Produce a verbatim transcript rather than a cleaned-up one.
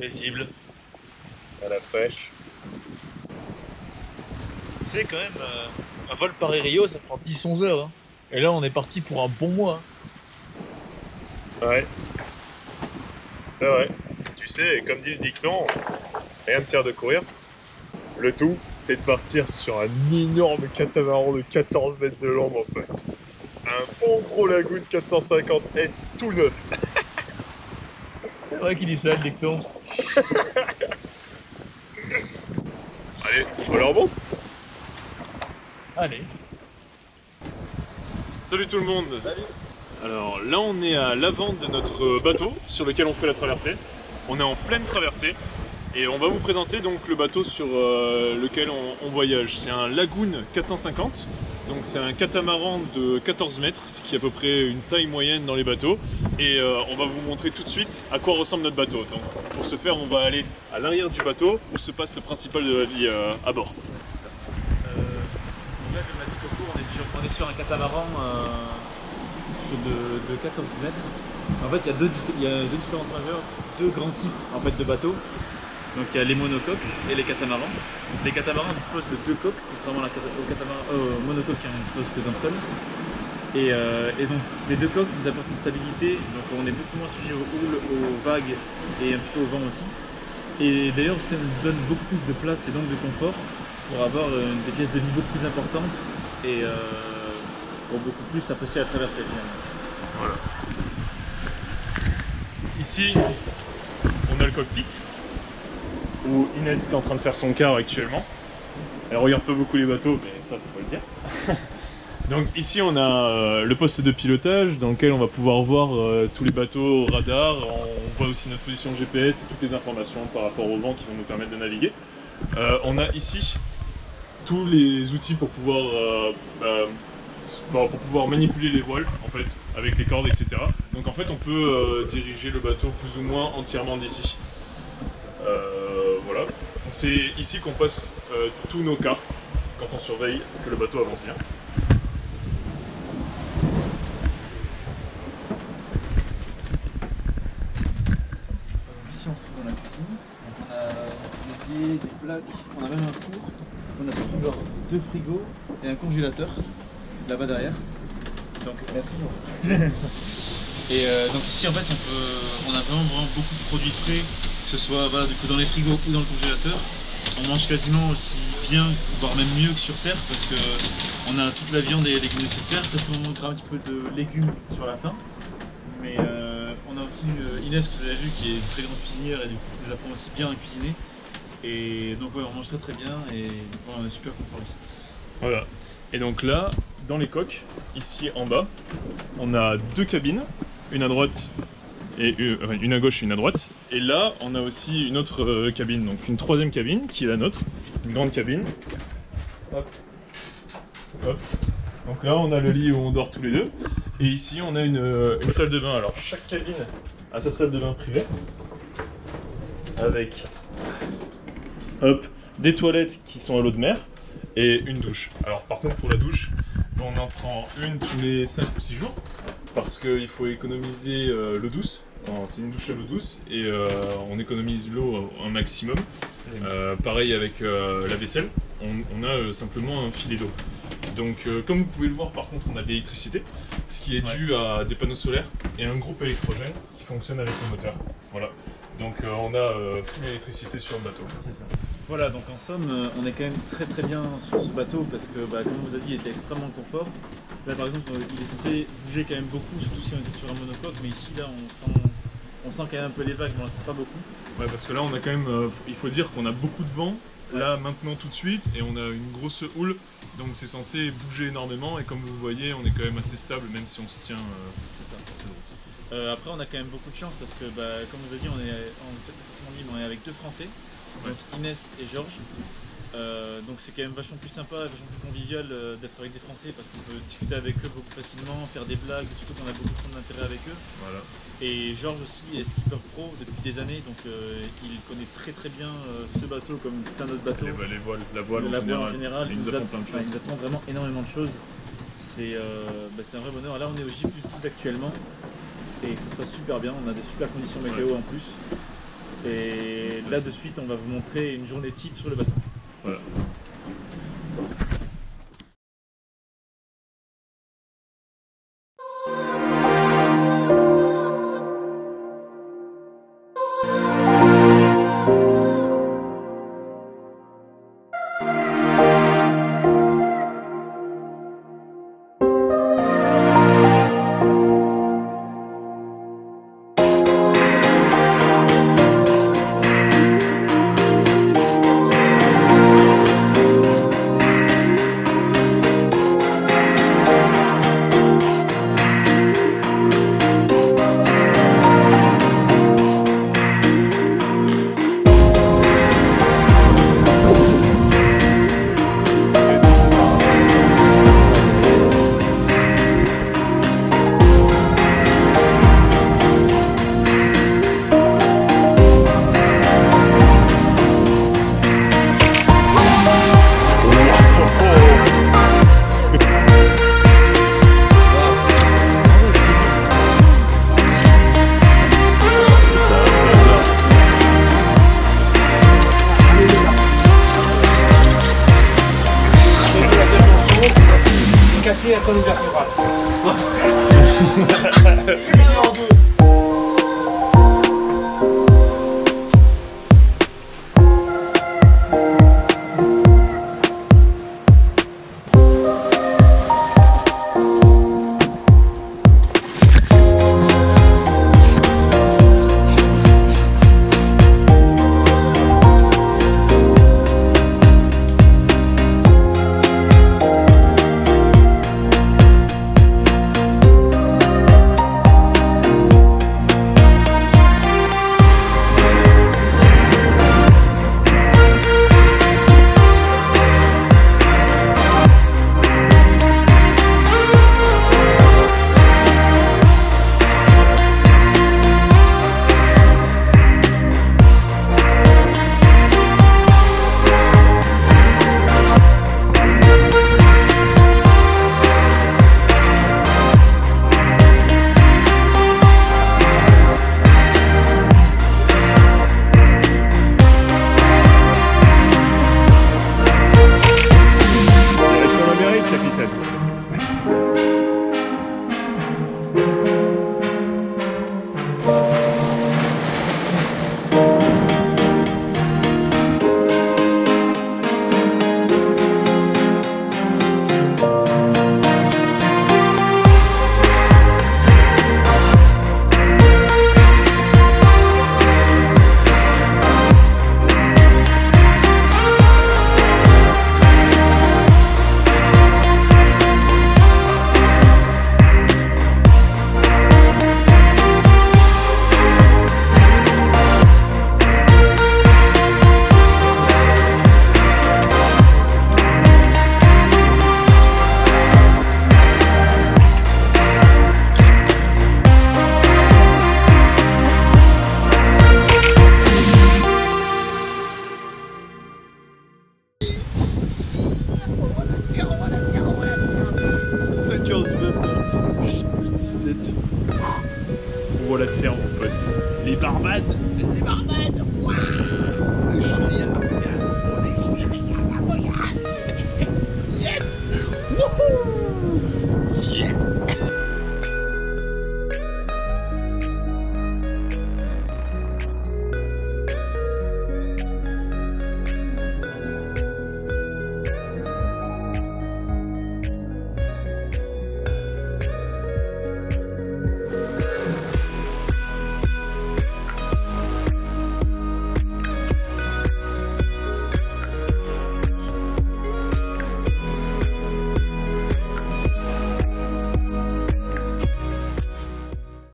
paisible. À la fraîche. Tu sais quand même, euh, un vol Paris-Rio ça prend dix onze heures. Hein. Et là on est parti pour un bon mois. Hein. Ouais, c'est vrai. Tu sais, comme dit le dicton, rien ne sert de courir. Le tout, c'est de partir sur un énorme catamaran de quatorze mètres de long, mon pote. Un bon gros Lagoon quatre cent cinquante S tout neuf. C'est vrai qu'il dit ça le dicton. Allez, on leur montre. Allez. Salut tout le monde. Salut. Alors là on est à l'avant de notre bateau sur lequel on fait la traversée. On est en pleine traversée et on va vous présenter donc le bateau sur euh, lequel on, on voyage. C'est un Lagoon quatre cent cinquante, donc c'est un catamaran de quatorze mètres, ce qui est à peu près une taille moyenne dans les bateaux. Et euh, on va vous montrer tout de suite à quoi ressemble notre bateau. Donc pour ce faire on va aller à l'arrière du bateau où se passe le principal de la vie euh, à bord. Euh, donc là comme l'a dit Coco, on est sur, on est sur un catamaran euh, de, de quatorze mètres. En fait il y a deux, il y a deux différences majeures, deux grands types en fait, de bateaux. Donc il y a les monocoques et les catamarans. Les catamarans disposent de deux coques, contrairement au catamaran, euh, monocoque qui n'en dispose que d'un seul. Et, euh, et donc les deux coques nous apportent une stabilité, donc on est beaucoup moins sujet aux houles, aux vagues et un petit peu au vent aussi. Et d'ailleurs ça nous donne beaucoup plus de place et donc de confort pour avoir euh, des pièces de vie beaucoup plus importantes et euh, pour beaucoup plus apprécier la traversée finalement. Voilà. Ici, on a le cockpit où Inès est en train de faire son quart actuellement. Elle regarde pas beaucoup les bateaux, mais ça faut pas le dire. Donc ici on a euh, le poste de pilotage dans lequel on va pouvoir voir euh, tous les bateaux au radar. On voit aussi notre position G P S et toutes les informations par rapport au vent qui vont nous permettre de naviguer. Euh, on a ici tous les outils pour pouvoir euh, euh, pour pouvoir manipuler les voiles en fait avec les cordes, et cetera. Donc en fait on peut euh, diriger le bateau plus ou moins entièrement d'ici. Euh, voilà. C'est ici qu'on passe euh, tous nos quarts quand on surveille que le bateau avance bien. Ici on se trouve dans la cuisine, donc on a des éviers, des plaques, on a même un four, on a surtout genre deux frigos et un congélateur là-bas derrière. Donc merci. Et euh, donc ici en fait on peut, on a vraiment, vraiment beaucoup de produits frais, que ce soit voilà, du coup, dans les frigos ou dans le congélateur. On mange quasiment aussi bien, voire même mieux que sur terre parce que on a toute la viande et les légumes nécessaires. Peut-être qu'on manquera un petit peu de légumes sur la fin, mais euh, on a aussi une Inès que vous avez vu qui est une très grande cuisinière et du coup qui nous apprend aussi bien à cuisiner. Et donc ouais, on mange très très bien et ouais, on est super confort ici. Voilà. Et donc là, dans les coques, ici en bas, on a deux cabines, une à droite et une, enfin, une à gauche et une à droite. Et là, on a aussi une autre euh, cabine, donc une troisième cabine qui est la nôtre, une grande cabine. Hop. Hop. Donc là, on a le lit où on dort tous les deux. Et ici, on a une, euh, une salle de bain. Alors chaque cabine a sa salle de bain privée avec hop, des toilettes qui sont à l'eau de mer et une douche. Alors par contre pour la douche, on en prend une tous les cinq ou six jours parce qu'il faut économiser euh, l'eau douce. C'est une douche à l'eau douce et euh, on économise l'eau un maximum. Euh, pareil avec euh, la vaisselle, on, on a euh, simplement un filet d'eau. Donc euh, comme vous pouvez le voir, par contre on a de l'électricité, ce qui est ouais. dû à des panneaux solaires et un groupe électrogène qui fonctionne avec le moteur. Voilà. Donc euh, on a euh, full électricité sur le bateau. C'est ça. Voilà, donc en somme, euh, on est quand même très très bien sur ce bateau parce que, bah, comme on vous a dit, il était extrêmement confort. Là par exemple, il est censé bouger quand même beaucoup, surtout si on était sur un monocoque, mais ici là on sent, on sent quand même un peu les vagues, mais on ne sent pas beaucoup. Ouais, parce que là on a quand même, euh, il faut dire qu'on a beaucoup de vent, là maintenant tout de suite, et on a une grosse houle, donc c'est censé bouger énormément, et comme vous voyez, on est quand même assez stable, même si on se tient. Euh, c'est ça. Euh, après on a quand même beaucoup de chance parce que, bah, comme vous a dit, on est en déplacement libre, on est avec deux Français. Donc Inès et Georges, euh, donc c'est quand même vachement plus sympa, vachement plus convivial euh, d'être avec des Français parce qu'on peut discuter avec eux beaucoup facilement, faire des blagues, surtout qu'on a beaucoup de centres d'intérêt avec eux. Voilà. Et Georges aussi est skipper pro depuis des années, donc euh, il connaît très très bien euh, ce bateau comme plein d'autres bateaux. Les, les voiles, la voile, la en, général, voile en général, il nous, apprend plein de choses. Il nous apprend vraiment énormément de choses. C'est euh, bah, un vrai bonheur. Là on est au J plus douze actuellement et ça se passe super bien, on a des super conditions météo ouais. en plus. Et là de suite, on va vous montrer une journée type sur le bateau. Voilà. Casser la colonne vertébrale.